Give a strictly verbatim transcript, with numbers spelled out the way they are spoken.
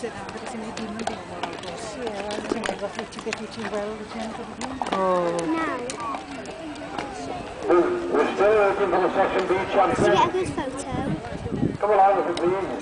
sit down perché se ne ti non ti guardo. Sì, era la freccia che ci guardo sempre di più. Oh. We're still looking for the session B champion. Did you get a good photo? Come along with it, please.